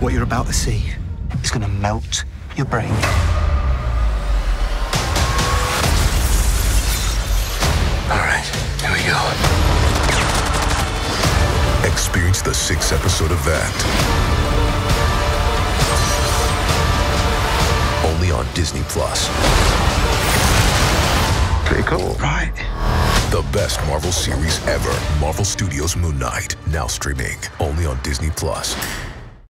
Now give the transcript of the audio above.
What you're about to see is gonna melt your brain. All right, here we go. Experience the 6-episode event. Only on Disney+. Pretty cool. Right. The best Marvel series ever. Marvel Studios' Moon Knight. Now streaming only on Disney+.